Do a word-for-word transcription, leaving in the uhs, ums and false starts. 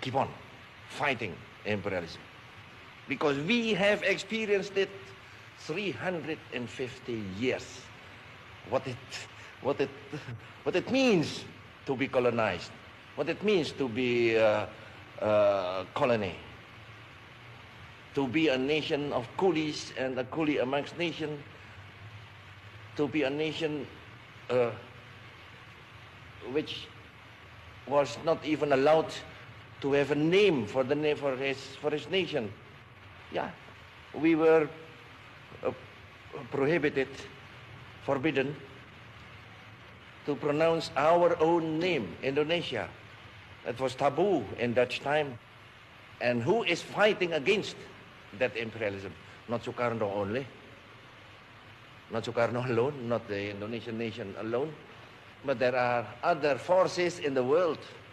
keep on fighting imperialism. Because we have experienced it three hundred fifty years. What it, what it, what it means to be colonized, what it means to be a, a colony, to be a nation of coolies and a coolie amongst nations, to be a nation uh, which was not even allowed to have a name for the name for his for his nation. Yeah, we were uh, prohibited, forbidden to pronounce our own name, Indonesia. It was taboo in Dutch time. And who is fighting against that imperialism? Not Sukarno only, not Sukarno alone, not the Indonesian nation alone, but there are other forces in the world